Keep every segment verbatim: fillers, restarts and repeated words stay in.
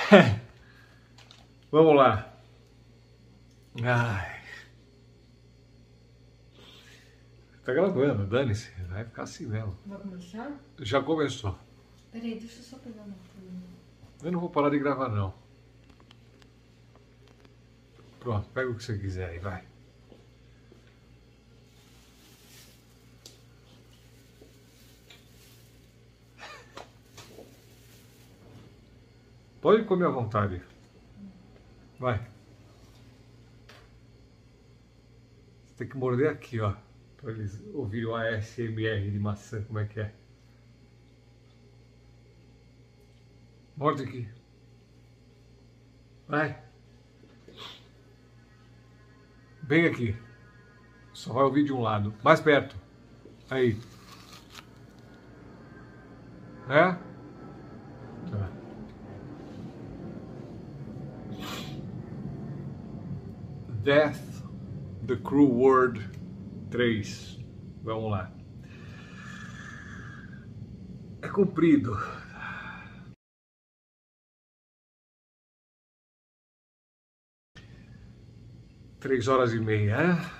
Vamos lá. Ai. Tá gravando, dane-se. Vai ficar assim mesmo. Vai começar? Já começou. Peraí, deixa eu só pegar uma coisa. Eu não vou parar de gravar, não. Pronto, pega o que você quiser aí, vai. Pode comer à vontade. Vai. Você tem que morder aqui, ó. Pra eles ouvirem o A S M R de maçã, como é que é. Morde aqui. Vai. Bem aqui. Só vai ouvir de um lado. Mais perto. Aí. É? Tá. Death, The Cruel World três. Vamos lá. É comprido. Três horas e meia. É?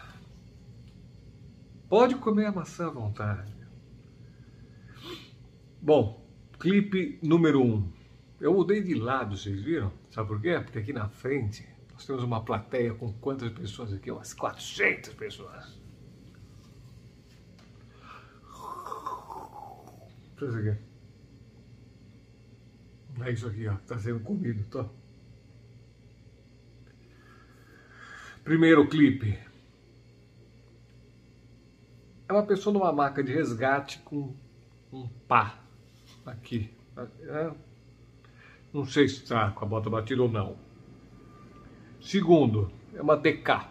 Pode comer a maçã à vontade. Bom, clipe número um. Eu mudei de lado, vocês viram? Sabe por quê? Porque aqui na frente nós temos uma plateia com quantas pessoas aqui? Umas quatrocentas pessoas. Isso aqui. É isso aqui, ó, que está sendo comido, tá? Primeiro clipe. É uma pessoa numa maca de resgate com um pá aqui. É, não sei se está com a bota batida ou não. Segundo, é uma D K.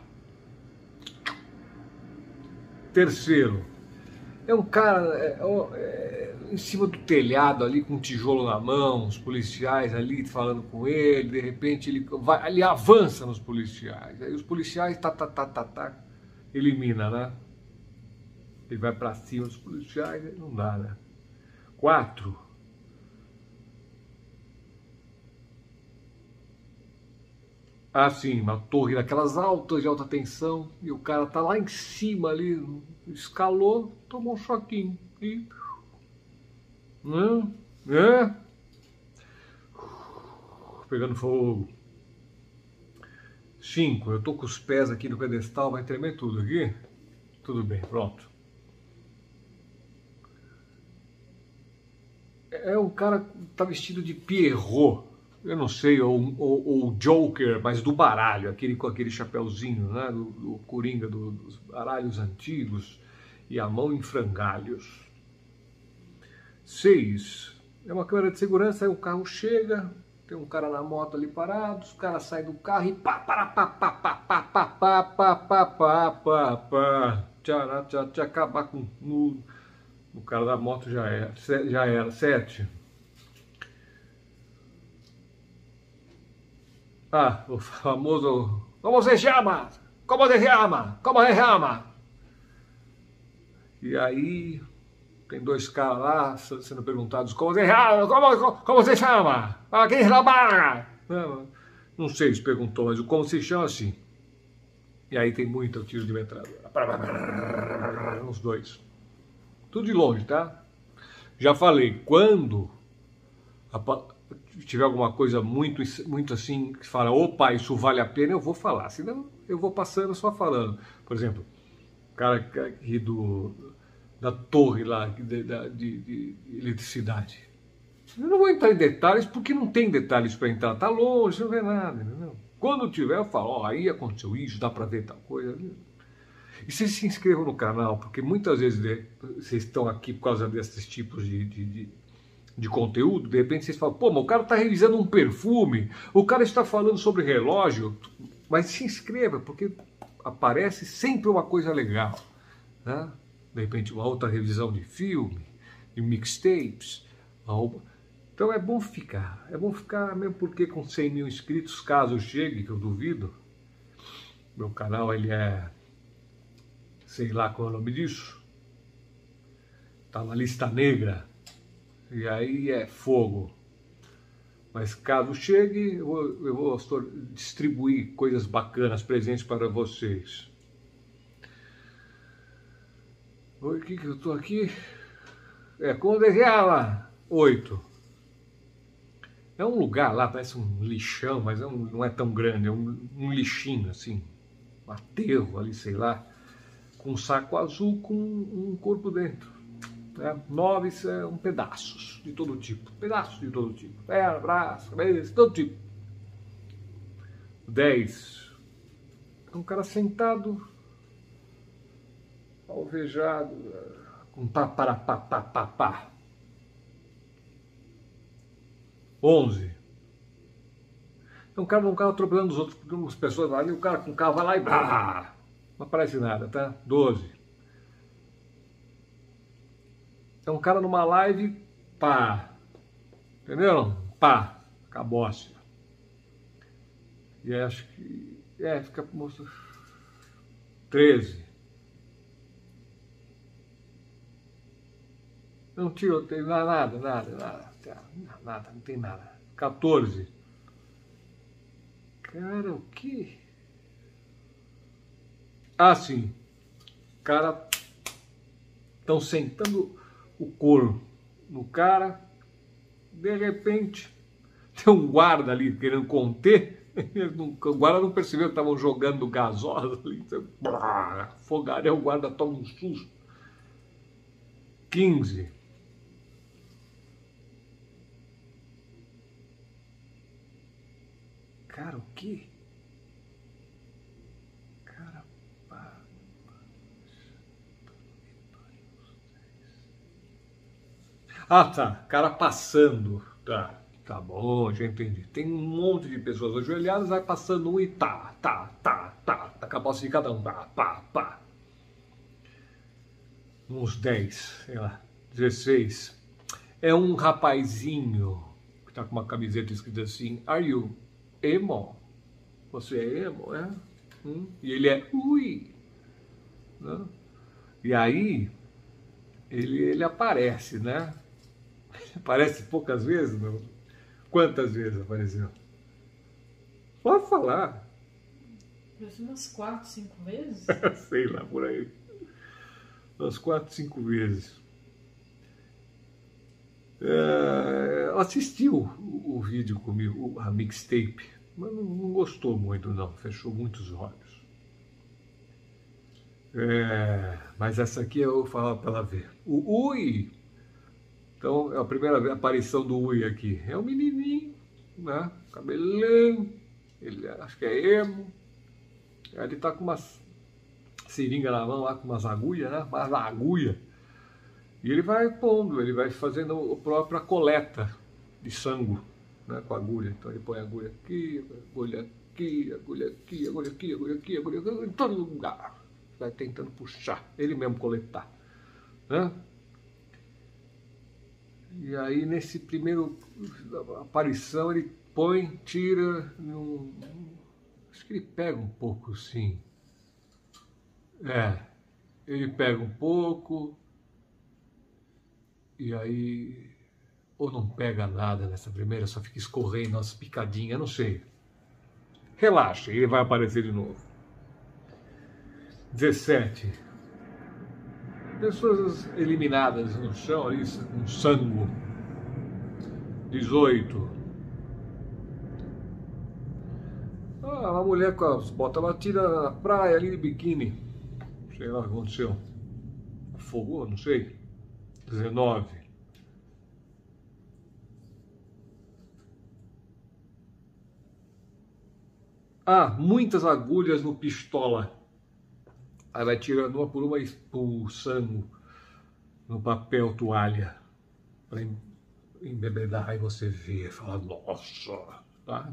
Terceiro, é um cara é, é, em cima do telhado ali com um tijolo na mão, os policiais ali falando com ele, de repente ele, vai, ele avança nos policiais, aí os policiais tá, tá, tá, tá, tá, elimina, né? Ele vai pra cima dos policiais, aí não dá, né? Quatro. Ah, sim, uma torre daquelas altas de alta tensão, e o cara tá lá em cima ali, escalou, tomou um choquinho e... Né? É? Pegando fogo. Cinco, eu tô com os pés aqui no pedestal, vai tremer tudo aqui? Tudo bem, pronto. É um cara que tá vestido de Pierrot, eu não sei, ou, ou, ou Joker, mas do baralho, aquele com aquele chapéuzinho, né, do, do Coringa, do, dos baralhos antigos, e a mão em frangalhos. Seis, é uma câmera de segurança, aí o carro chega, tem um cara na moto ali parado, os caras saem do carro e pá, pá, pá, pá, pá, pá, pá, pá, pá, pá, pá, pá, pá, tchá, tchá, tchá, acabar com o, o cara da moto já era, já era, sete. Ah, o famoso, como se chama? Como se chama? Como se chama? E aí... Tem dois caras lá sendo perguntados como você chama, como, como você chama? Ah, quem trabalha? Não, não sei se perguntou, mas o como se chama assim. E aí tem muito tiro de metralhadora. Os dois. Tudo de longe, tá? Já falei, quando tiver alguma coisa muito, muito assim, que fala, opa, isso vale a pena, eu vou falar. Senão eu vou passando só falando. Por exemplo, o cara aqui do... da torre lá de, de, de, de eletricidade. Eu não vou entrar em detalhes porque não tem detalhes para entrar, tá longe, não vê nada, entendeu? Quando tiver eu falo, ó, oh, aí aconteceu isso, dá para ver tal coisa. E vocês se inscrevam no canal, porque muitas vezes né, vocês estão aqui por causa desses tipos de, de, de, de conteúdo, de repente vocês falam, pô, mas o cara está revisando um perfume, o cara está falando sobre relógio, mas se inscreva, porque aparece sempre uma coisa legal, né? De repente uma outra revisão de filme, de mixtapes. Então é bom ficar, é bom ficar mesmo porque com cem mil inscritos, caso chegue, que eu duvido, meu canal ele é, sei lá qual é o nome disso, tá na lista negra, e aí é fogo. Mas caso chegue, eu vou, eu vou distribuir coisas bacanas, presentes para vocês. O que que eu tô aqui? É, como desejava, oito. É um lugar lá, parece um lixão, mas é um, não é tão grande, é um, um lixinho assim, um aterro ali, sei lá, com um saco azul com um corpo dentro. Né? Nove são pedaços de todo tipo, pedaços de todo tipo, perna, braço, cabeça, todo tipo. Dez. É um cara sentado, alvejado, com pá, para, pá, pá, pá, pá. Onze. É um cara, um carro atropelando os outros, umas pessoas ali, o cara com o carro vai lá e brá, não aparece nada, tá? Doze. É um cara numa live, pá, entenderam? Pá, acabou-se. E aí acho que, é, fica, moça, treze. Não tiroteio, nada, nada, nada, nada, não tem nada. quatorze. Cara, o que? Ah, sim. Cara, estão sentando o couro no cara. De repente, tem um guarda ali querendo conter. O guarda não percebeu que estavam jogando gasosa ali. Afogaram, o guarda toma um susto. quinze. Cara, o quê? Cara, pá. Ah, tá. Cara passando. Tá, tá bom, já entendi. Tem um monte de pessoas ajoelhadas, vai passando um e tá, tá, tá, tá. Tá com a posse de cada um. Pá, pá, pá. Uns dez, sei lá. dezesseis. É um rapazinho que tá com uma camiseta escrita assim: Are you emo? Você é emo, é? Hum? E ele é ui. Né? E aí ele, ele aparece, né? Aparece poucas vezes, não? Quantas vezes apareceu? Pode falar. Parece umas quatro, cinco vezes. Sei lá, por aí. Umas quatro, cinco vezes. É, assistiu o, o vídeo comigo, a mixtape, mas não, não gostou muito não, fechou muitos olhos. É, mas essa aqui eu vou falar para ela ver. O Ui, então é a primeira aparição do Ui aqui. É um menininho, né? Cabelão, ele acho que é emo. Ele tá com umas seringa na mão lá, com umas agulhas, né? Umas agulhas. E ele vai pondo, ele vai fazendo a própria coleta de sangue, né, com a agulha. Então ele põe a agulha aqui, agulha aqui, agulha aqui, agulha aqui, agulha aqui, agulha aqui, em todo lugar. Vai tentando puxar, ele mesmo coletar. Né? E aí nesse primeiro aparição ele põe, tira, num, acho que ele pega um pouco sim. É, ele pega um pouco. E aí, ou não pega nada nessa primeira, só fica escorrendo umas picadinhas, não sei. Relaxa, ele vai aparecer de novo. dezessete. Pessoas eliminadas no chão, ali, com sangue. dezoito. Ah, uma mulher com as botas batidas na praia ali de biquíni. Sei lá o que aconteceu. Afogou, não sei. dezenove. Ah, muitas agulhas no pistola. Aí vai tirando uma por uma, expulsando no papel toalha. Para embebedar, aí você vê, fala, nossa, tá?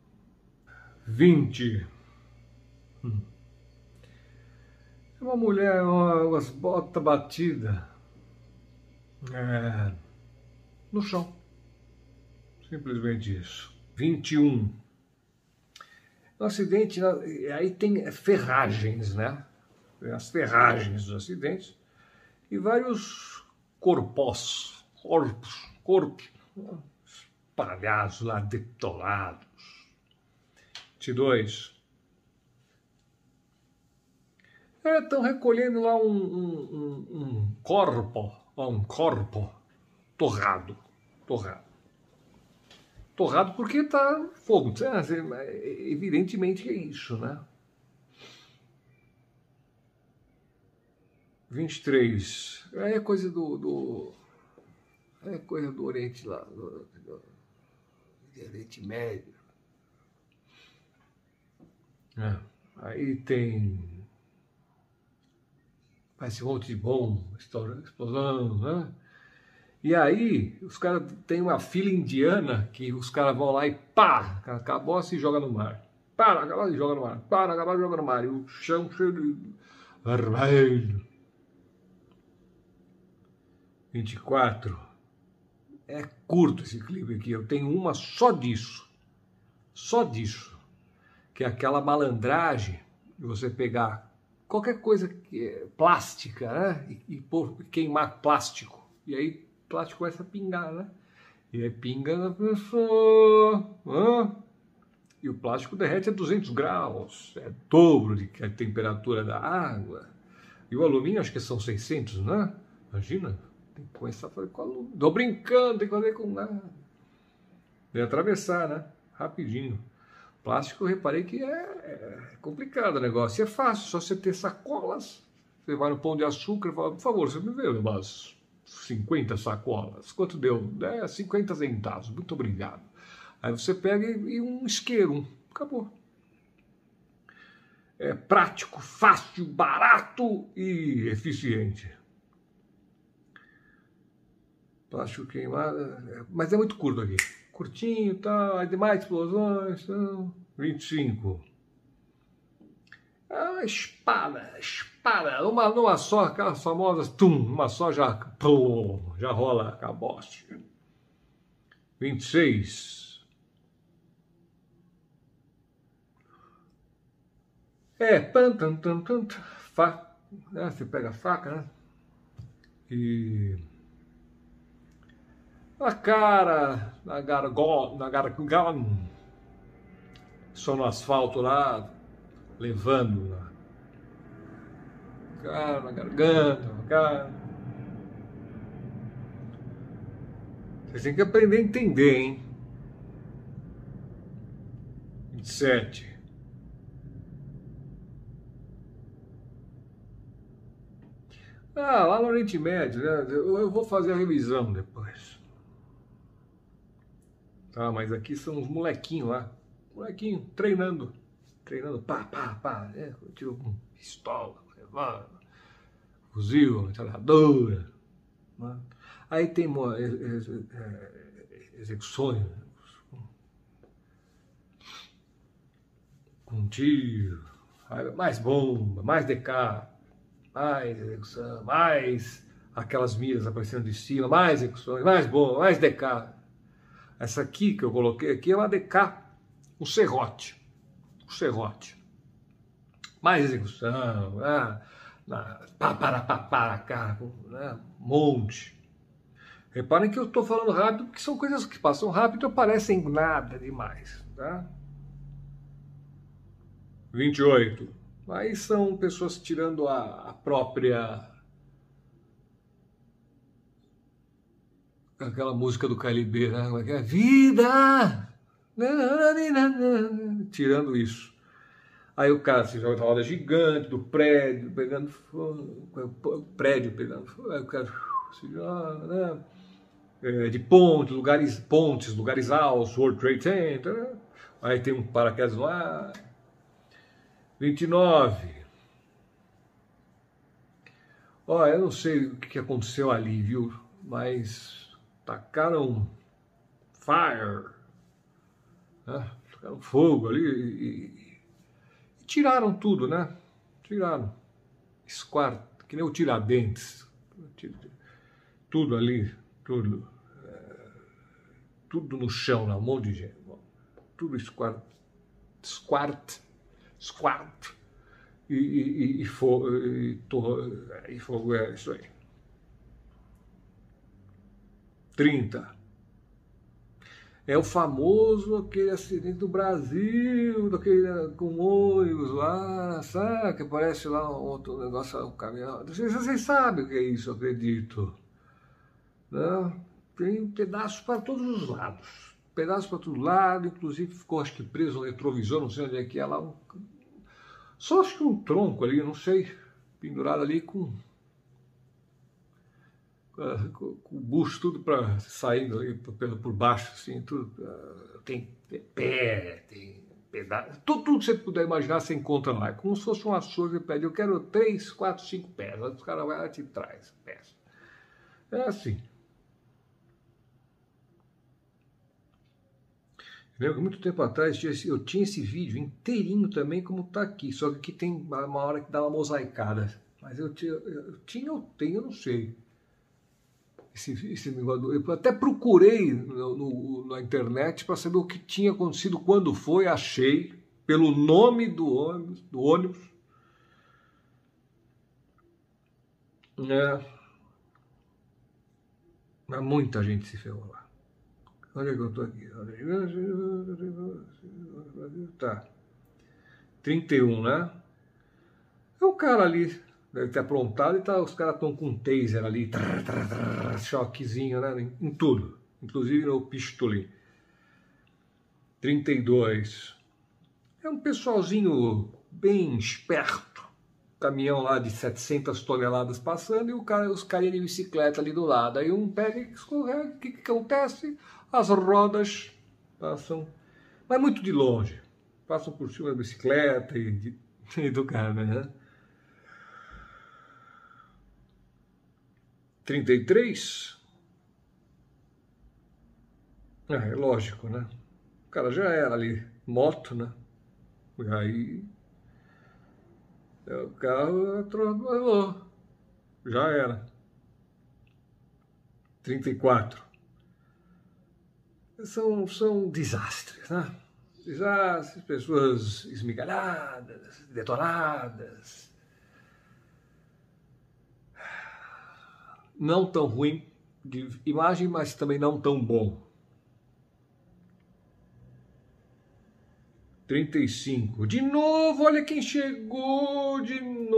vinte. Hum. Uma mulher, uma, umas botas batidas. É, no chão. Simplesmente isso. vinte e um. No acidente, aí tem ferragens, né? As ferragens dos acidentes e vários corpos, corpos, corpos palhaços lá detonados. vinte e dois. Estão recolhendo lá um, um, um, um corpo, um corpo torrado, torrado. Torrado porque tá fogo, evidentemente é isso, né? vinte e três, é coisa do, do é coisa do Oriente lá, do, do, do Oriente Médio. É. Aí tem faz um monte de bom, explosão, né? E aí os caras tem uma fila indiana que os caras vão lá e pá, acabou se joga no mar. Para, acabou se joga no mar. Para, acabou se joga no mar. E o chão cheio de vermelho. vinte e quatro. É curto esse clipe aqui. Eu tenho uma só disso. Só disso. Que é aquela malandragem de você pegar qualquer coisa que é plástica, né? E, e por, queimar plástico. E aí o plástico começa a pingar, né? E aí pinga na pessoa. Né? E o plástico derrete a duzentos graus. É dobro de a temperatura da água. E o alumínio acho que são seiscentos, né? Imagina. Tem que começar a fazer com alumínio. Tô brincando, tem que fazer com nada. Deve atravessar, né? Rapidinho. Plástico, eu reparei que é, é complicado o negócio. É fácil, só você ter sacolas. Você vai no Pão de Açúcar e fala, por favor, você me vê umas cinquenta sacolas. Quanto deu? É, cinquenta centavos. Muito obrigado. Aí você pega e, e um isqueiro. Acabou. É prático, fácil, barato e eficiente. Plástico queimado. Mas é muito curto aqui. Curtinho, tá, aí demais explosões, tá, vinte e cinco. Ah, espada, espada, uma, numa só, aquelas famosas, tum, uma só já, pum, já rola a bosta. vinte e seis. É, tan, tan, tan, tan, fa, né, você pega a faca, né, e... na cara, na garganta, na garganta, só no asfalto lá, levando lá. Cara, na garganta, na cara. Vocês têm que aprender a entender, hein? vinte e sete. Ah, lá no Oriente Médio, né? Eu, eu vou fazer a revisão depois. Tá, mas aqui são uns molequinhos lá. Molequinho, treinando. Treinando, pá, pá, pá. É, tiro com pistola, revólver, fuzil, metralhadora. Né? Aí tem ex, ex, execuções com tiro, mais bomba, mais D K, mais execução, mais aquelas miras aparecendo de cima, mais execuções, mais bomba, mais D K. Essa aqui que eu coloquei aqui é uma D K, o serrote, o serrote. Mais execução, ah, pá, para, pá, para, cá, né, monte. Reparem que eu estou falando rápido, porque são coisas que passam rápido e parecem nada demais, tá? vinte e oito. Aí são pessoas tirando a, a própria... aquela música do K L B, né? Como é que é? Vida! Tirando isso. Aí o cara se joga na roda gigante do prédio, pegando fogo, prédio pegando fogo, aí o cara se joga, né? É, de pontes, lugares, pontes, lugares altos, World Trade Center, né? Aí tem um paraquedas no ar. vinte e nove. Ó, eu não sei o que aconteceu ali, viu? Mas tacaram fire, né? Tacaram fogo ali e, e tiraram tudo, né? Tiraram. Squart, que nem o Tiradentes. Tudo ali, tudo. É, tudo no chão, né? Um monte de gente. Tudo squart. Squart. Squart. E, e, e, fogo, e, e fogo é isso aí. trinta. É o famoso aquele acidente do Brasil, daquele com ônibus lá, sabe? Que aparece lá um outro negócio, um caminhão. Vocês, vocês sabem o que é isso, eu acredito. Né? Tem pedaços para todos os lados. Pedaços para todos os lados, inclusive ficou acho que preso no retrovisor, não sei onde é que é lá. Um... Só acho que um tronco ali, não sei, pendurado ali com. Uh, com, com o bucho tudo para saindo ali por, por baixo, assim, tudo. Uh, tem, tem pé, tem pedaço, tudo, tudo que você puder imaginar você encontra lá. É como se fosse um açougue, você pede, eu quero três, quatro, cinco pés. Aí os caras vão lá e te traz pés. É assim. Eu lembro que muito tempo atrás eu tinha esse vídeo inteirinho também, como está aqui, só que aqui tem uma hora que dá uma mosaicada. Mas eu tinha, eu tinha, eu tenho, eu não sei. Esse, esse negócio, eu até procurei no, no, na internet para saber o que tinha acontecido, quando foi, achei, pelo nome do ônibus, do ônibus. É, mas muita gente se ferrou lá. Onde é que eu estou aqui? Tá. trinta e um, né? É o cara ali. Deve ter aprontado e tá, os caras estão com um taser ali, trrr, trrr, trrr, choquezinho, né? Em, em tudo, inclusive no pistole. trinta e dois. É um pessoalzinho bem esperto. Caminhão lá de setecentas toneladas passando e o cara, os carinhas de bicicleta ali do lado. Aí um pega e escorrega. O que, que acontece? As rodas passam, mas muito de longe. Passam por cima da bicicleta e, de, e do cara, né? trinta e três? É, é lógico, né? O cara já era ali, moto, né? E aí o carro atropelou. Já era. trinta e quatro. São, são desastres, né? Desastres, pessoas esmigalhadas, detonadas. Não tão ruim de imagem, mas também não tão bom. trinta e cinco. De novo, olha quem chegou de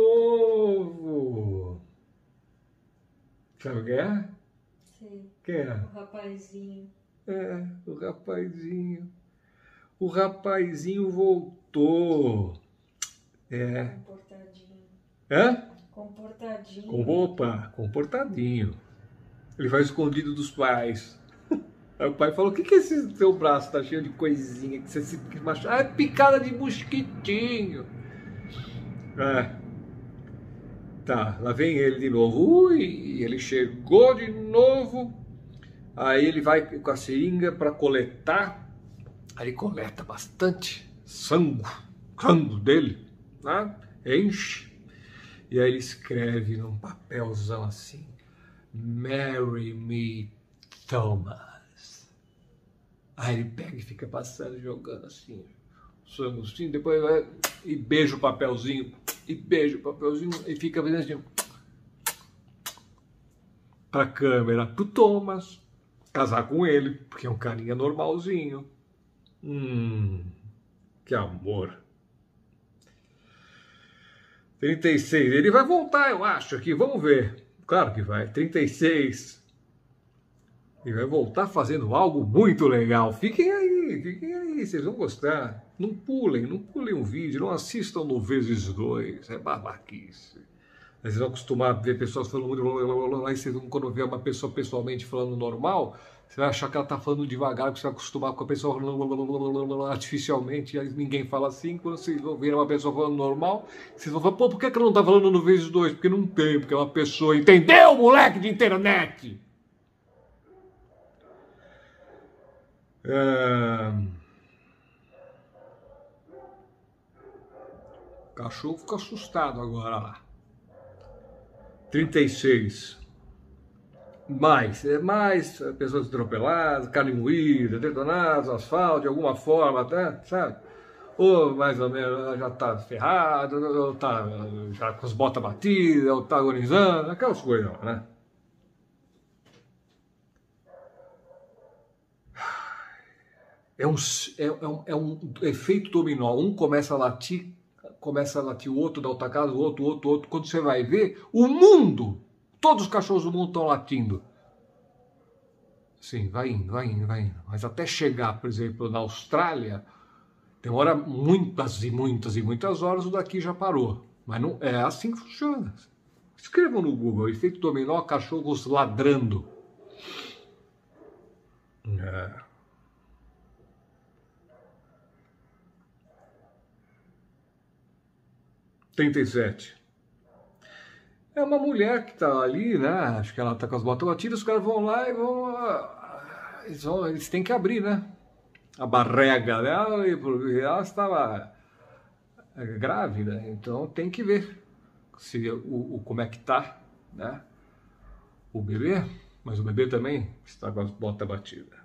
novo. Sabe o que é? Sim. Quem é? O rapazinho. É, o rapazinho. O rapazinho voltou. É. Comportadinho. Hã? Comportadinho. Com opa, comportadinho. Ele vai escondido dos pais. Aí o pai falou: o que, que esse seu braço tá cheio de coisinha que você se machucou? Ah, é picada de mosquitinho. É. Tá, lá vem ele de novo. Ui, ele chegou de novo. Aí ele vai com a seringa para coletar. Aí ele coleta bastante sangue, sangue dele, né? Enche. E aí ele escreve num papelzão assim: Marry me, Thomas. Aí ele pega e fica passando, jogando assim, sangue assim, depois vai e beija o papelzinho, e beija o papelzinho, e fica fazendo assim, pra câmera, pro Thomas casar com ele, porque é um carinha normalzinho. Hum, que amor. trinta e seis, ele vai voltar, eu acho, aqui, vamos ver. Claro que vai, trinta e seis. E vai voltar fazendo algo muito legal. Fiquem aí, fiquem aí, vocês vão gostar. Não pulem, não pulem um vídeo, não assistam no vezes dois, é babaquice. Vocês vão acostumar a ver pessoas falando muito, aí vocês vão, quando ver uma pessoa pessoalmente falando normal, você vai achar que ela está falando devagar, porque você vai acostumar com a pessoa falando artificialmente, e aí ninguém fala assim. Quando vocês vão ver uma pessoa falando normal, vocês vão falar: pô, por que ela não está falando no vezes dois? Porque não tem, porque é uma pessoa, entendeu, moleque de internet? É... O cachorro fica assustado agora lá. trinta e seis. Mais, é mais pessoas atropeladas, carne moída, detonadas, asfalto, de alguma forma, até, sabe? Ou mais ou menos já tá ferrado, ou tá já com as botas batidas, ou tá agonizando, aquelas coisas, né? É um, é, é um, é um efeito dominó. Um começa a latir, começa a latir o outro, da outra casa, o outro, o outro, o outro. Quando você vai ver, o mundo, todos os cachorros do mundo estão latindo. Sim, vai indo, vai indo, vai indo. Mas até chegar, por exemplo, na Austrália, demora muitas e muitas e muitas horas, o daqui já parou. Mas não é assim que funciona. Escrevam no Google, efeito dominó, cachorros ladrando. É. trinta e sete. É uma mulher que está ali, né? Acho que ela está com as botas batidas, os caras vão lá e vão... Eles, vão, eles têm que abrir, né? A barrega dela, e ela estava grávida, então tem que ver se o, o, como é que tá, né? O bebê, mas o bebê também está com as botas batidas.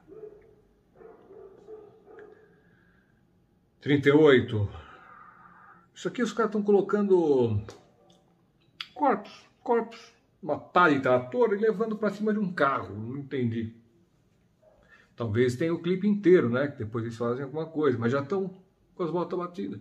trinta e oito. Isso aqui os caras estão colocando corpos, corpos, uma pá de trator e levando para cima de um carro, não entendi. Talvez tenha o clipe inteiro, né? Que depois eles fazem alguma coisa, mas já estão com as botas batidas.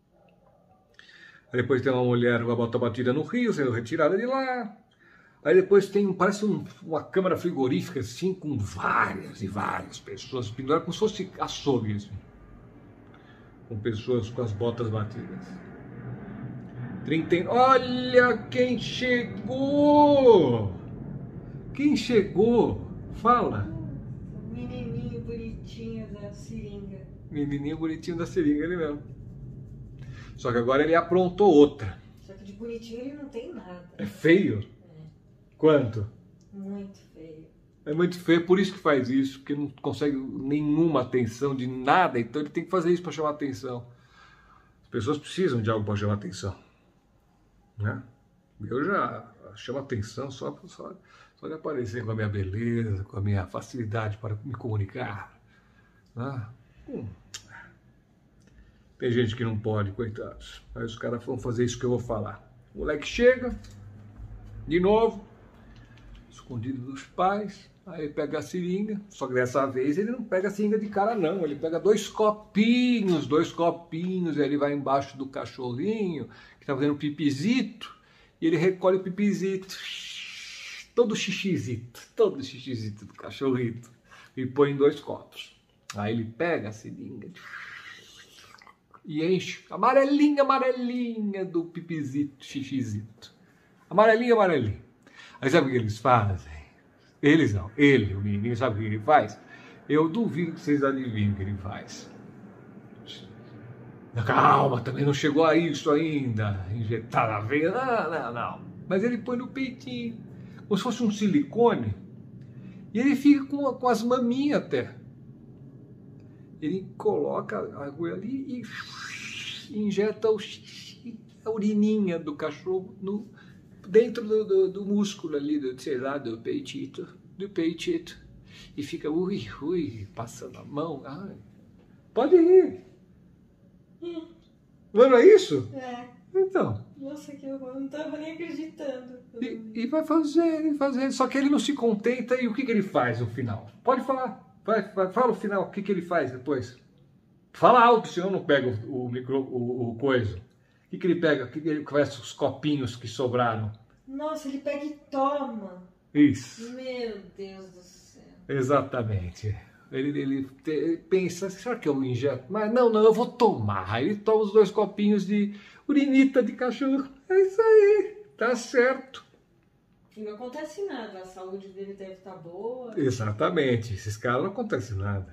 Aí depois tem uma mulher com a bota batida no rio, sendo retirada de lá. Aí depois tem, parece um, uma câmara frigorífica assim, com várias e várias pessoas penduradas, como se fosse açougue, assim. Com pessoas com as botas batidas. trinta. Olha quem chegou! Quem chegou? Fala! Menininho bonitinho da seringa. Menininho bonitinho da seringa, ele mesmo. Só que agora ele aprontou outra. Só que de bonitinho ele não tem nada. É feio? É. Quanto? Muito feio. É muito feio, por isso que faz isso, porque não consegue nenhuma atenção de nada, então ele tem que fazer isso para chamar atenção. As pessoas precisam de algo para chamar atenção, né? Eu já chamo atenção só, só, só de aparecer com a minha beleza, com a minha facilidade para me comunicar, né? Hum. Tem gente que não pode, coitados. Aí os caras vão fazer isso que eu vou falar. O moleque chega, de novo, escondido dos pais, aí ele pega a seringa, só que dessa vez ele não pega a seringa de cara não, ele pega dois copinhos, dois copinhos, aí ele vai embaixo do cachorrinho, que tá fazendo pipizito, e ele recolhe o pipizito, todo xixizito, todo xixizito do cachorrito, e põe em dois copos. Aí ele pega a seringa e enche, amarelinha, amarelinha do pipizito, xixizito. Amarelinha, amarelinha. Aí sabe o que eles fazem? Eles não, ele, o menino, sabe o que ele faz? Eu duvido que vocês adivinhem o que ele faz. Calma, também não chegou a isso ainda. Injetar na veia, não, não, não. Mas ele põe no peitinho, como se fosse um silicone, e ele fica com, com as maminhas até. Ele coloca a agulha ali e injeta o xixi, a urininha do cachorro no, dentro do, do, do músculo ali, do, sei lá, do peitito, do peitito. E fica, ui, ui, passando a mão. Ai, pode rir. Hum. Não é isso? É. Então. Nossa, que eu não tava nem acreditando. E, e vai fazendo, e fazendo. Só que ele não se contenta e o que, que ele faz no final? Pode falar. Vai, vai, fala o final, o que, que ele faz depois? Fala alto, senão não pega o, o micro, o, o coisa. O que, que ele pega? O que, que ele faz os copinhos que sobraram? Nossa, ele pega e toma. Isso. Meu Deus do céu. Exatamente. Ele, ele, ele pensa, será que eu injeto? Mas não, não, eu vou tomar. Aí ele toma os dois copinhos de urinita de cachorro. É isso aí, tá certo. E não acontece nada, a saúde dele deve estar boa. Exatamente, esses caras não acontece nada.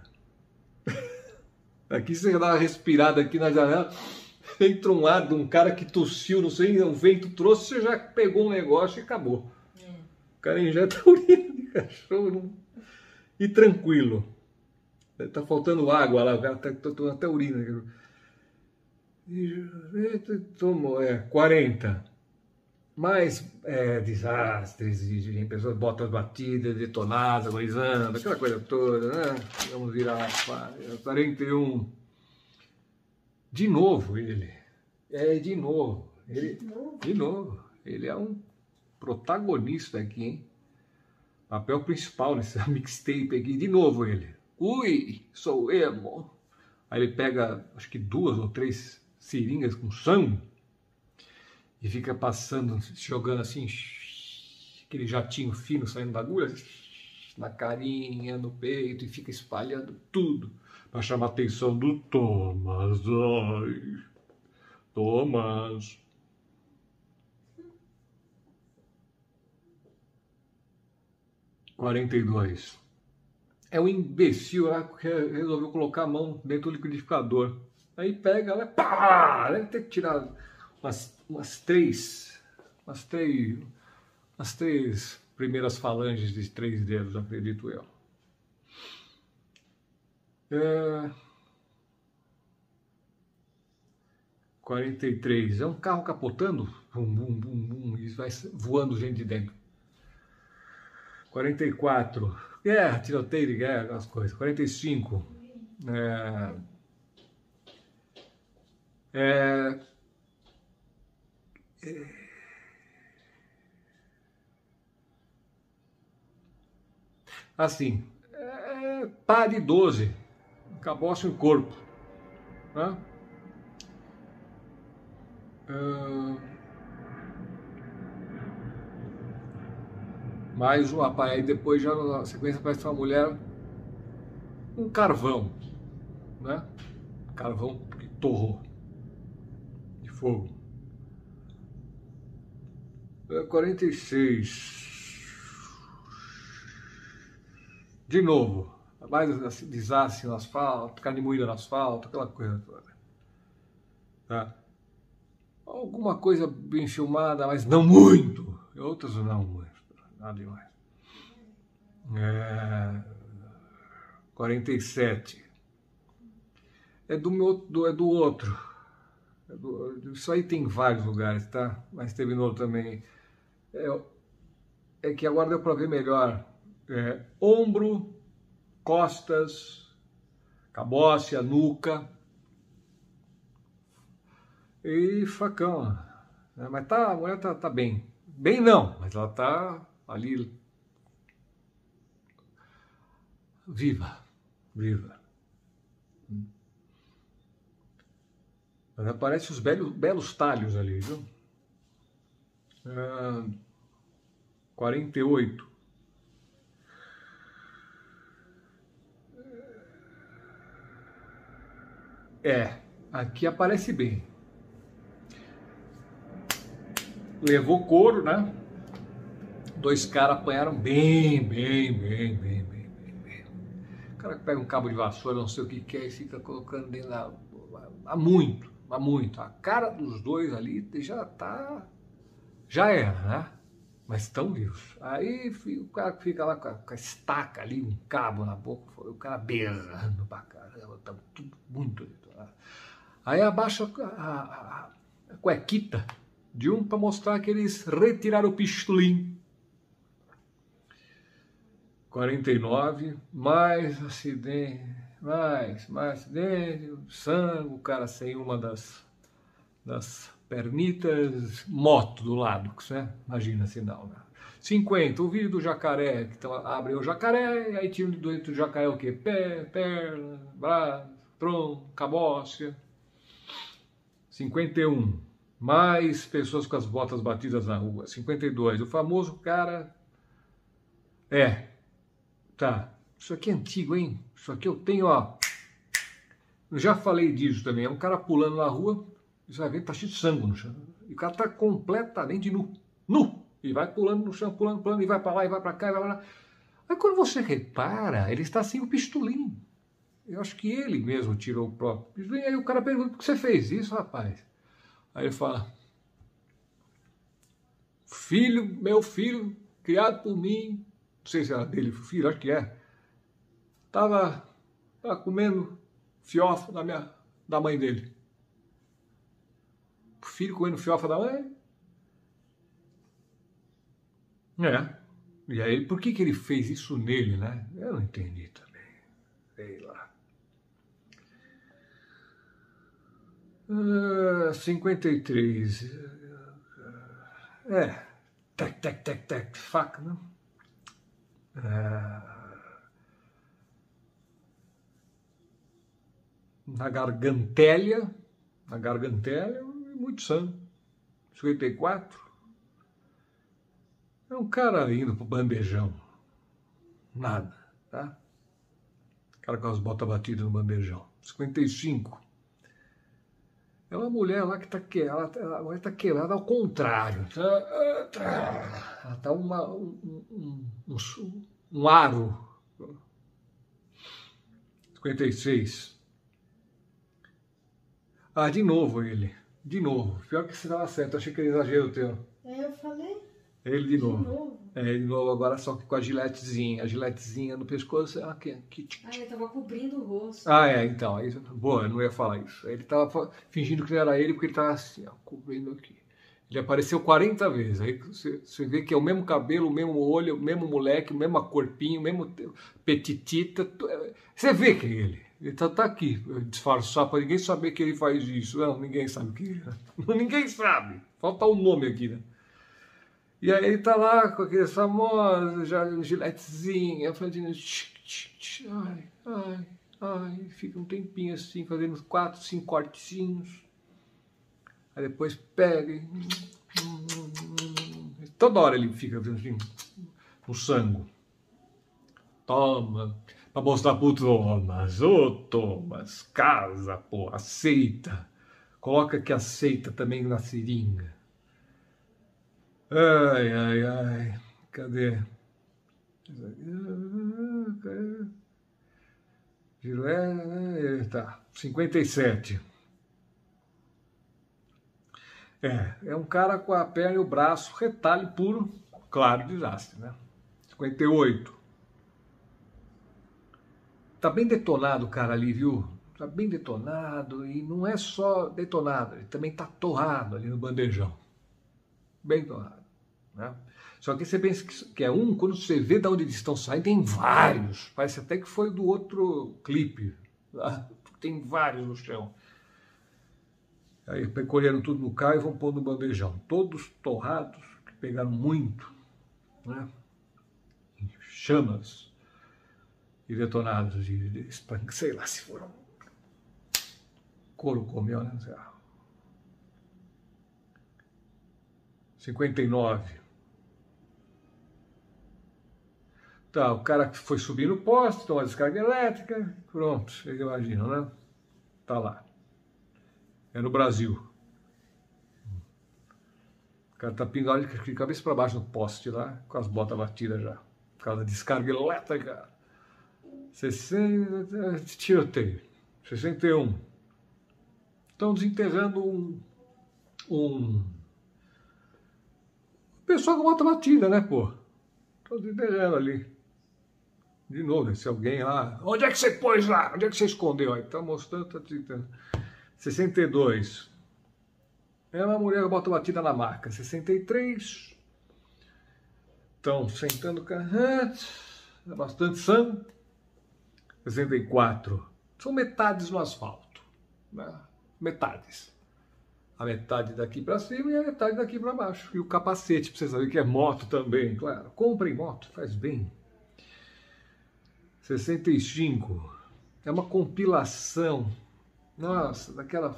Aqui você dá uma respirada aqui na janela, entra um ar de um cara que tossiu, não sei, o vento trouxe, você já pegou um negócio e acabou. É. O cara injeta urina de cachorro não... e tranquilo. Tá faltando água lá, o cara tá tomando até urina. Tomou, é, quarenta. Mais é, desastres, de pessoas botas batidas, detonadas, agonizando, aquela coisa toda, né? Vamos virar lá, quarenta e um. De novo ele. É, de novo. Ele, de novo? De novo. Ele é um protagonista aqui, hein? Papel principal nessa mixtape aqui. De novo ele. Ui, sou emo. Aí ele pega, acho que duas ou três seringas com sangue e fica passando, jogando assim, aquele jatinho fino saindo da agulha, na carinha, no peito, e fica espalhando tudo para chamar a atenção do Thomas. Ai, Thomas. quarenta e dois. É um imbecil lá que resolveu colocar a mão dentro do liquidificador. Aí pega, ela, pá! Deve ter tirado umas, umas três, umas três, umas três primeiras falanges de três dedos, acredito eu. É... quarenta e três. É um carro capotando, bum, bum, bum, bum, e vai voando gente de dentro. quarenta e quatro. Guerra, tiroteio de guerra, aquelas coisas. quarenta e cinco. É... É... É... Assim, é... pá de doze. Caboço em corpo. Né? É... Mais um aparelho, aí depois já na sequência aparece uma mulher, um carvão, né? Carvão que torrou de fogo. quarenta e seis. De novo, mais desastre no asfalto, carne moída no asfalto, aquela coisa toda. Tá? Alguma coisa bem filmada, mas não muito. Outras não muito. Nada demais. É... quarenta e sete. É do, meu, do, é do outro. É do, isso aí tem em vários lugares, tá? Mas teve no outro também. É, é que agora deu para ver melhor. É, ombro, costas, cabócia, nuca e facão. Mas tá, a mulher tá, tá bem. Bem não, mas ela tá ali viva, viva. Mas aparece os belos, belos talhos ali, viu? Ah, quarenta e oito. É, aqui aparece bem. Levou couro, né? Dois caras apanharam bem, bem, bem, bem, bem, bem, bem. O cara que pega um cabo de vassoura, não sei o que que é, e fica colocando dentro da... Há muito, há muito. A cara dos dois ali já tá... Já era, né? Mas estão vivos. Aí o cara fica lá com a, com a estaca ali, um cabo na boca, o cara berrando pra caramba, tá tudo muito... Aí abaixa a, a, a cuequita de um para mostrar que eles retiraram o pistolim. quarenta e nove, mais acidente, mais, mais acidente, sangue, o cara sem uma das, das pernitas, moto do lado, né? Imagina se não, né? cinquenta, o vídeo do jacaré, que então, abre o jacaré, e aí tira dentro do jacaré o quê? Pé, perna, braço, tronco, cabócia. cinquenta e um, mais pessoas com as botas batidas na rua. cinquenta e dois, o famoso cara... É, tá, isso aqui é antigo, hein? Isso aqui eu tenho, ó... Eu já falei disso também, é um cara pulando na rua, você vai ver, tá cheio de sangue no chão. E o cara tá completamente nu, nu! E vai pulando no chão, pulando, pulando, e vai pra lá, e vai pra cá, e vai pra lá. Aí quando você repara, ele está sem o pistolim. Eu acho que ele mesmo tirou o próprio pistolim. Aí o cara pergunta, por que você fez isso, rapaz? Aí ele fala, filho, meu filho, criado por mim, não sei se era dele, filho, acho que é, tava, tava comendo fiofa da, minha, da mãe dele. O filho comendo fiofa da mãe? É. E aí, por que que ele fez isso nele, né? Eu não entendi também. Sei lá. Uh, cinquenta e três. É. Tec, tec, tec, tec. Faca, né? Uh, na gargantélia, na gargantélia, muito sangue. cinquenta e quatro. É um cara indo pro bandejão. Nada, tá? Cara com as botas batidas no bandejão. cinquenta e cinco. É uma mulher lá que está quebrada, ela está quebrada ao contrário. Tá, tá, ela está uma, um, um, um, um aro. cinquenta e seis. Ah, de novo ele. De novo. Pior que você estava certo, achei que era exagero teu. É, eu falei. Ele de novo. De novo. É, ele de novo agora, só que com a giletezinha. A giletezinha no pescoço. Ah, aqui, aqui. Ah, ele tava cobrindo o rosto. Ah, é, então. Isso, boa, eu não ia falar isso. Ele tava fingindo que não era ele, porque ele tava assim, ó, cobrindo aqui. Ele apareceu quarenta vezes. Aí você, você vê que é o mesmo cabelo, o mesmo olho, o mesmo moleque, o mesmo corpinho, o mesmo petitita. Você vê que é ele. Ele tá, tá aqui, disfarçar para ninguém saber que ele faz isso. Não, ninguém sabe o que é. Ninguém sabe. Falta o nome aqui, né? E aí ele tá lá com aqueles famosos, já giletezinha, fazendo... Ai, ai, ai, fica um tempinho assim, fazendo quatro, cinco cortezinhos. Aí depois pega e... Toda hora ele fica assim, no sangue. Toma, pra mostrar pro Thomas. Ô, Thomas, casa, pô, aceita. Coloca que aceita também na seringa. Ai, ai, ai. Cadê? Gilé, tá. cinquenta e sete. É, é um cara com a perna e o braço, retalho puro, claro, desastre, né? cinquenta e oito. Tá bem detonado o cara ali, viu? Tá bem detonado e não é só detonado, ele também tá torrado ali no bandejão. Bem torrado, né? Só que você pensa que é um, quando você vê de onde eles estão saindo, tem vários. Parece até que foi do outro clipe. Tá? Tem vários no chão. Aí percorreram tudo no carro e vão pôr no bandejão. Todos torrados, que pegaram muito, né? Chamas e detonados de, de espanca, sei lá se foram. Couro comeu, né? cinquenta e nove. Tá, o cara que foi subir no poste, tomou a descarga elétrica, pronto, vocês imaginam, né? Tá lá. É no Brasil. O cara tá pendurado de cabeça para baixo no poste lá, com as botas batidas já. Por causa da descarga elétrica. sessenta, tiroteio. sessenta e um. Estão desenterrando um... um... pessoal com bota batida, né, pô? Estão desenterrando ali. De novo, esse alguém lá. Onde é que você pôs lá? Onde é que você escondeu? Aí tá mostrando, tá tentando. sessenta e dois. É uma mulher que bota batida na marca. sessenta e três. Estão sentando o carro. É bastante sangue. sessenta e quatro. São metades no asfalto. Né? Metades. A metade daqui para cima e a metade daqui para baixo. E o capacete, pra vocês saberem que é moto também, claro. Comprem moto, faz bem. sessenta e cinco. É uma compilação. Nossa, daquela...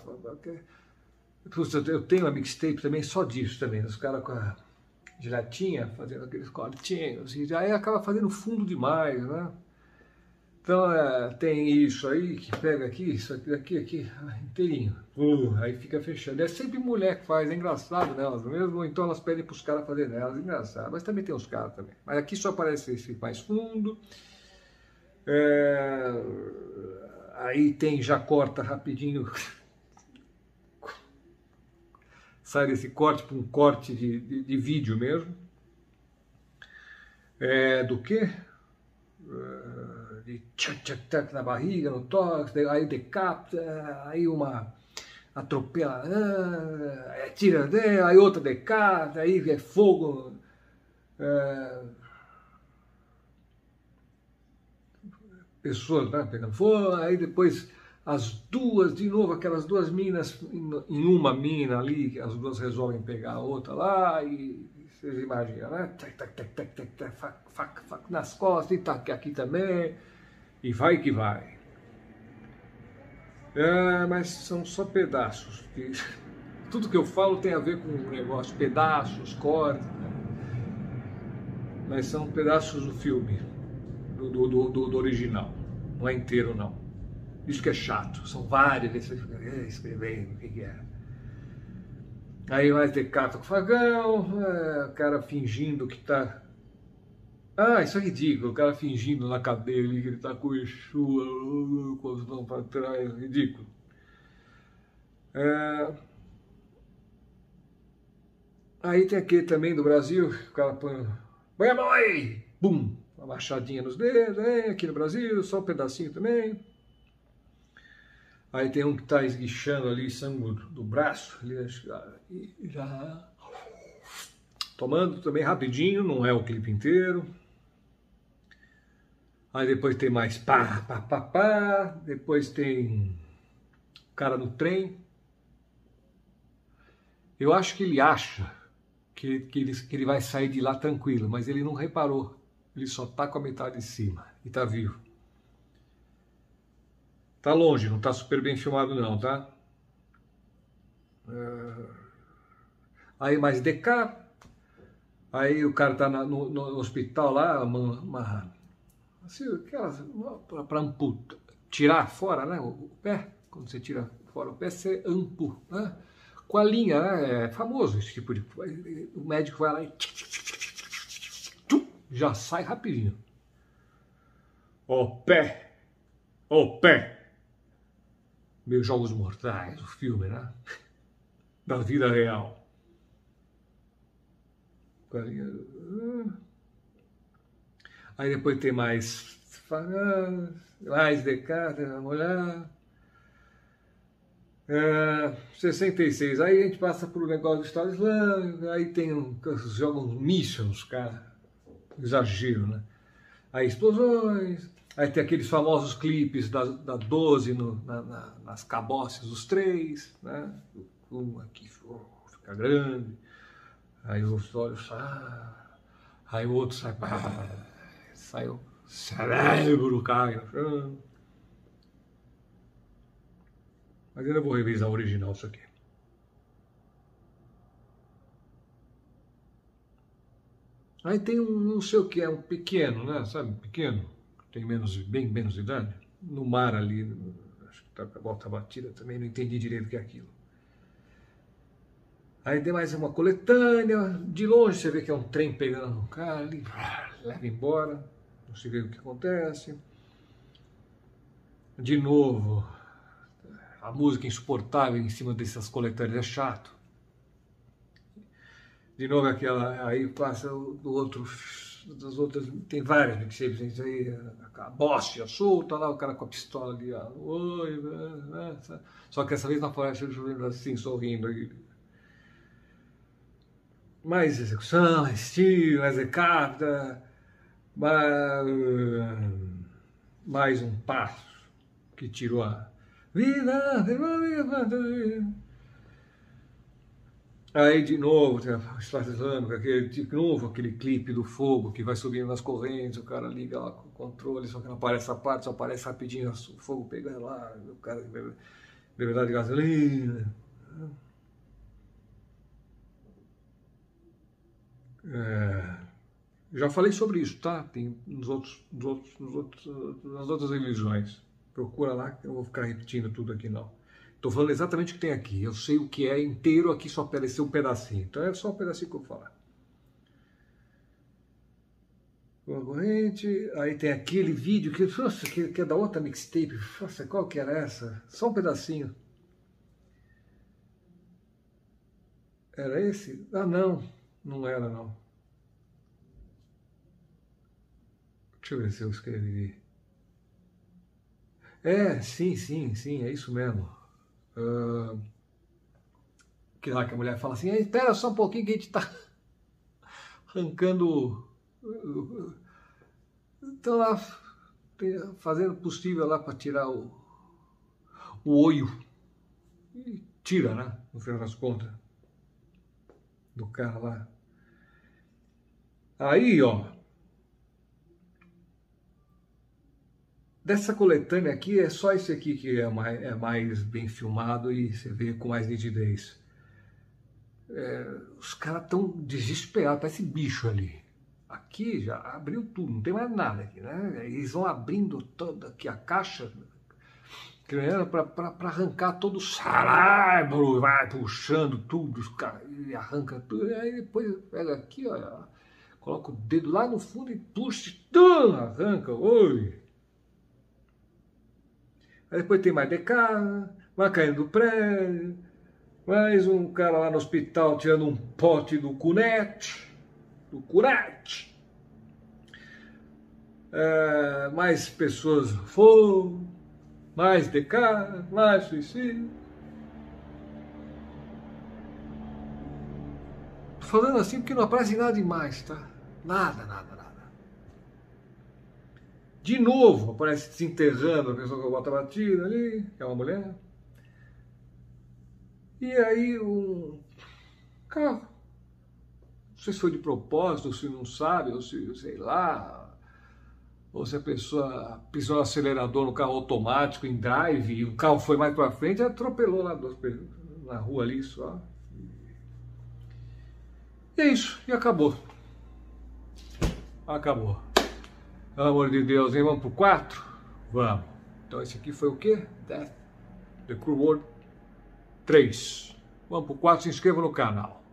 Eu tenho uma mixtape também só disso também. Os caras com a giletinha fazendo aqueles cortinhos. E aí acaba fazendo fundo demais, né? Então é, tem isso aí que pega aqui, isso aqui, aqui, aqui, inteirinho. Uh, aí fica fechando. É sempre mulher que faz, é engraçado nelas mesmo. Ou então elas pedem para os caras fazerem nelas, é engraçado. Mas também tem os caras também. Mas aqui só aparece esse mais fundo. É, aí tem, já corta rapidinho. Sai desse corte para um corte de, de, de vídeo mesmo. É, do que? De tchac, tchac, tchac na barriga, no tórax, aí decapita, aí uma atropela, é, tira dela, aí outra decapita, aí é fogo. É, pessoas, né, pegando fogo, aí depois as duas, de novo, aquelas duas minas, em uma mina ali, as duas resolvem pegar a outra lá, e vocês imaginam, né? Tac, tac, tac, tac, tac, tac, fac, fac, fac, nas costas, e tac aqui também, e vai que vai. É, mas são só pedaços. Que... Tudo que eu falo tem a ver com o negócio, pedaços, cortes, né? Mas são pedaços do filme, do, do, do, do original, não é inteiro não. Isso que é chato, são várias, você fica escrevendo o que, que é. Aí mais decata com o Fagão, é, o cara fingindo que tá... Ah, isso é ridículo, o cara fingindo na cadeia ali que ele tá com o Exu, com as mãos para trás, ridículo. É... Aí tem aquele também do Brasil, o cara põe... Põe a mão aí! Bum! Uma machadinha nos dedos, hein? Aqui no Brasil, só um pedacinho também. Aí tem um que tá esguichando ali sangue do braço, ali, já... Tomando também rapidinho, não é o clipe inteiro. Aí depois tem mais pá, pá, pá, pá. Depois tem o cara no trem. Eu acho que ele acha que, que, ele, que ele vai sair de lá tranquilo, mas ele não reparou. Ele só tá com a metade de cima e tá vivo. Tá longe, não tá super bem filmado não, tá? Uh... Aí mais D K. Aí o cara tá na, no, no hospital lá, uma... uma assim, para amputar, tirar fora, né, o pé, quando você tira fora o pé, você ampu, né, com a linha, né, é famoso esse tipo de... O médico vai lá e já sai rapidinho. O pé, o pé. Meio Jogos Mortais, o filme, né, da vida real. Com a linha... Aí depois tem mais, mais D K, vamos olhar. É, sessenta e seis, aí a gente passa por um negócio do Estado Islâmico, aí tem um, jogam mísseis, cara, exagero, né? Aí explosões, aí tem aqueles famosos clipes da, da doze no, na, na, nas caboces dos três, né? Um aqui fica grande, aí os olhos saem, aí o outro sai, pá, sai o cérebro, cai no chão. Mas ainda vou revisar o original isso aqui. Aí tem um, não sei o que, é um pequeno, né? Sabe, pequeno, tem menos, bem menos idade. No mar ali, acho que tá com a bota batida também, não entendi direito o que é aquilo. Aí tem mais uma coletânea, de longe você vê que é um trem pegando um cara ali, leva embora, não se vê o que acontece. De novo, a música insuportável em cima dessas coletâneas é chato. De novo aquela, aí passa do outro, das outras, tem várias mixtapes aí, a bóstia solta lá, o cara com a pistola ali, ó, oi, né, só que essa vez não aparece o Juliano assim, sorrindo. Mais execução, mais estilo, mais recapta, mais, mais um passo que tirou a vida, aí de novo tem a Estado Islâmico, aquele, de novo aquele clipe do fogo que vai subindo nas correntes, o cara liga lá com o controle, só que não aparece essa parte, só aparece rapidinho o fogo pegando lá, o cara bebendo de gasolina. É, já falei sobre isso, tá? Tem nos outros, nos outros, nos outros, nas outras revisões. Procura lá, que eu não vou ficar repetindo tudo aqui não. Estou falando exatamente o que tem aqui. Eu sei o que é inteiro, aqui só apareceu um pedacinho. Então é só um pedacinho que eu vou falar. Uma corrente, aí tem aquele vídeo que, nossa, que, que é da outra mixtape. Nossa, qual que era essa? Só um pedacinho. Era esse? Ah, não. Não era, não. Deixa eu ver se eu escrevi. É, sim, sim, sim, é isso mesmo. Uh, que lá que a mulher fala assim, espera só um pouquinho que a gente tá arrancando... Estão lá fazendo o possível lá para tirar o, o olho. E tira, né? No final das contas. Do cara lá. Aí, ó. dessa coletânea aqui, é só esse aqui que é mais, é mais bem filmado e você vê com mais nitidez. É, os caras estão desesperados, parece bicho ali. Aqui já abriu tudo, não tem mais nada aqui, né? Eles vão abrindo toda aqui a caixa para arrancar todo o cérebro, vai puxando tudo, e arranca tudo. E aí depois pega aqui, ó, coloca o dedo lá no fundo e puxa, tum, arranca, oi. Aí depois tem mais D K, vai caindo do prédio, mais um cara lá no hospital tirando um pote do cunete, do cunete. É, mais pessoas foram, mais D K, mais suicídio. Tô falando assim porque não aparece nada demais, tá? Nada, nada, nada. De novo aparece desenterrando a pessoa que bota batida ali, que é uma mulher. E aí um carro, não sei se foi de propósito, ou se não sabe, ou se, sei lá, ou se a pessoa pisou no acelerador no carro automático, em drive, e o carro foi mais para frente e atropelou lá na rua ali só. E é isso, e acabou. Acabou. Pelo amor de Deus, hein? Vamos pro quatro? Vamos. Então esse aqui foi o quê? Death, The Cruel World três. Vamos pro quatro, se inscreva no canal.